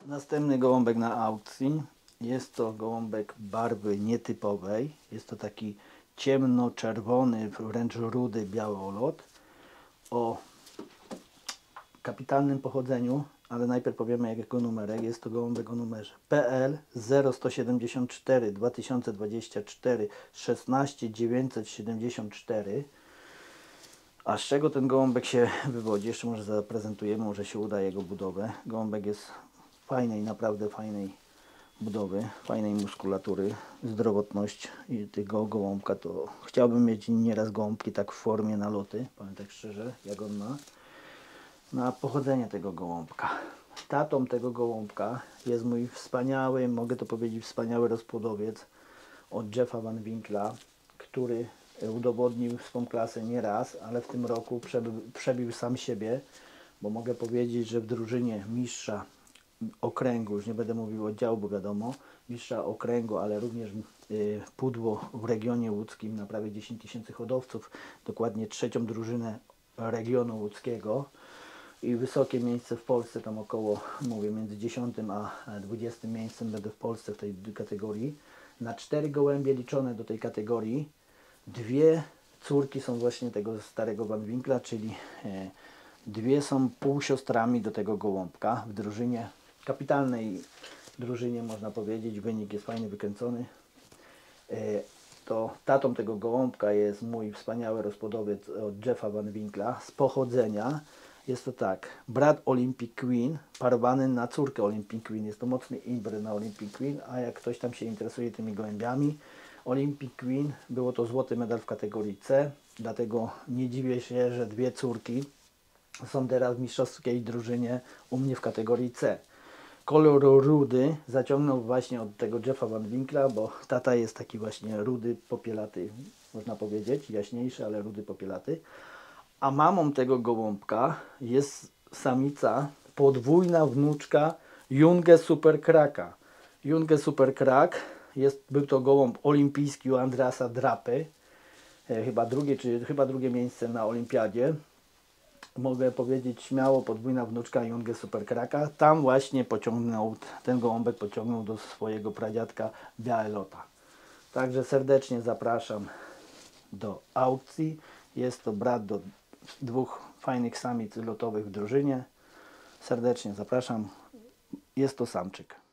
Następny gołąbek na aukcji. Jest to gołąbek barwy nietypowej. Jest to taki ciemnoczerwony, wręcz rudy białolot o kapitalnym pochodzeniu, ale najpierw powiemy jakiego numerek. Jest to gołąbek o numerze PL 0174 2024 16 974. A z czego ten gołąbek się wywodzi? Jeszcze może zaprezentujemy, może się uda jego budowę. Gołąbek jest fajnej, naprawdę fajnej budowy, fajnej muskulatury, zdrowotność i tego gołąbka to chciałbym mieć nieraz gołąbki tak w formie na loty, powiem tak szczerze, jak on ma. Na pochodzenie tego gołąbka. Tatą tego gołąbka jest mój wspaniały, mogę to powiedzieć, wspaniały rozpłodowiec od Jeffa Van Winkla, który udowodnił swą klasę nie raz, ale w tym roku przebił sam siebie, bo mogę powiedzieć, że w drużynie mistrza okręgu, już nie będę mówił oddziału, bo wiadomo, mistrza okręgu, ale również pudło w regionie łódzkim na prawie 10 tysięcy hodowców, dokładnie trzecią drużynę regionu łódzkiego i wysokie miejsce w Polsce, tam około, mówię, między 10 a 20 miejscem będę w Polsce w tej kategorii. Na 4 gołębie liczone do tej kategorii, 2 córki są właśnie tego starego Van Winkla, czyli 2 są półsiostrami do tego gołąbka w drużynie, kapitalnej drużynie można powiedzieć, wynik jest fajnie wykręcony. To tatą tego gołąbka jest mój wspaniały rozpłodowiec od Jeffa Van Winkla. Z pochodzenia jest to tak, brat Olympic Queen parowany na córkę Olympic Queen. Jest to mocny imbry na Olympic Queen, a jak ktoś tam się interesuje tymi gołębiami, Olympic Queen było to złoty medal w kategorii C, dlatego nie dziwię się, że 2 córki są teraz w mistrzowskiej drużynie u mnie w kategorii C. Kolor rudy zaciągnął właśnie od tego Jeffa Van Winkla, bo tata jest taki właśnie rudy, popielaty, można powiedzieć, jaśniejszy, ale rudy, popielaty. A mamą tego gołąbka jest samica, podwójna wnuczka Junge Super Kraka. Junge Super Krak był to gołąb olimpijski u Andreasa Drapy, chyba drugie miejsce na olimpiadzie. Mogę powiedzieć śmiało, podwójna wnuczka Junge Super Kraka. Tam właśnie ten gołąbek pociągnął do swojego pradziadka Białolota. Także serdecznie zapraszam do aukcji. Jest to brat do 2 fajnych samic lotowych w drużynie. Serdecznie zapraszam. Jest to samczyk.